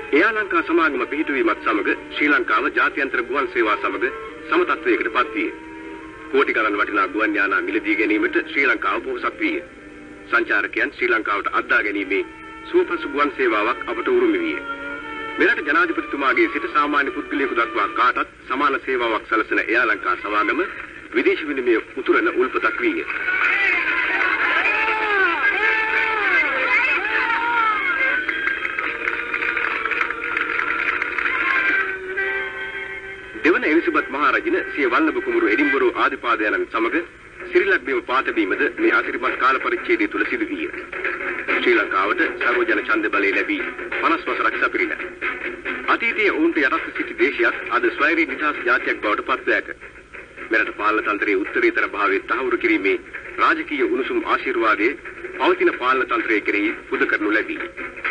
එයා ලංකා සමාගම පිහිටුවීමත් සමග ශ්‍රී ලංකාව ජාත්‍යන්තර ගුවන් සේවා සමග සමතත්වයකට පත් විය. කෝටි ගණන් වටිනා ගුවන් යානා මිලදී ගැනීමට ශ්‍රී ලංකාව පොහොසත් විය. සංචාරකයන් ශ්‍රී ලංකාවට අද්දා ගැනීමේ සුවපසු ගුවන් සේවාවක් අපට උරුම විය. මෙරට ජනාධිපතිතුමාගේ සිට සාමාන්‍ය පුද්ගලයෙකු දක්වා කාටත් සමාන සේවාවක් සැලසෙන එයා ලංකා සමාගම විදේශ විනිමය උතුරන උල්පතක් විය. දෙවන එලිසබෙත් මහරජින සිය වල්ලභ කුමරු එඩින්බරෝ ආදිපාදයන්න් සමග සිරිලක් බිම පාතබීමද මේ අසිරිමත් කාල පරිච්ඡේදය තුල සිදු විය. ශ්‍රී ලංකාවට සර්වජන ඡන්ද බලය ලැබී 50 වසරක් සපිරිලා. අතීතයේ ඔවුන්ට යටත් සිටි දේශයක් අද ස්වෛරී නිදහස් ජාතියක් බවට පත් වෑක. මෙරට පාලන තන්ත්‍රයේ උත්තරීතර භාවයේ තහවුරු කිරීමේ රාජකීය උණුසුම් ආශිර්වාදයේ පවතින පාලන තන්ත්‍රයේ කෙරෙහි පුද කරනු ලැබී